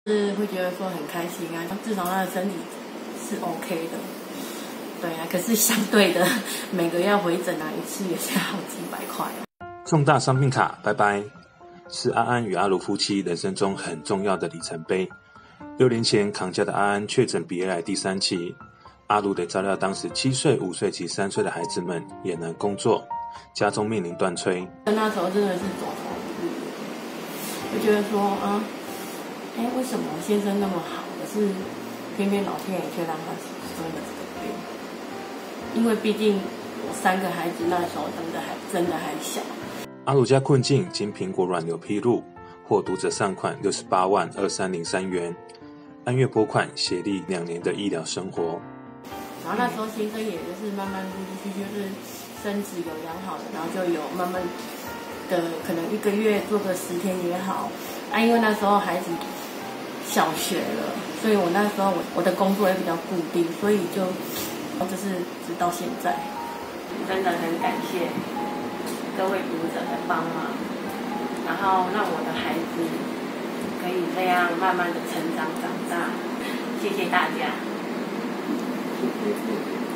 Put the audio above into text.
是会觉得说很开心啊，至少他的身体是 OK 的。对啊，可是相对的，每个要回诊啊一次也是好几百块。 重大伤病卡，拜拜，是阿安与阿卢夫妻人生中很重要的里程碑。6年前扛家的阿安确诊鼻咽癌第3期，阿卢得照料当时7岁、5岁及3岁的孩子们，也难工作，家中面临断炊。 那时候真的是走投无路，就觉得说为什么先生那么好，可是偏偏老天爷却让他生了这个病？因为毕竟我3个孩子那时候真的还小。 阿鲁家困境经苹果软流披露，获读者善款682303元，按月拨款协力2年的医疗生活。 然后那时候先生也就是慢慢陆陆续续就是身子有养好了，然后就有慢慢的可能1个月做个10天也好因为那时候孩子小学了，所以我那时候我的工作也比较固定，所以就是直到现在，真的很感谢各位读者的帮忙，然后让我的孩子可以这样慢慢的成长长大，谢谢大家。谢谢。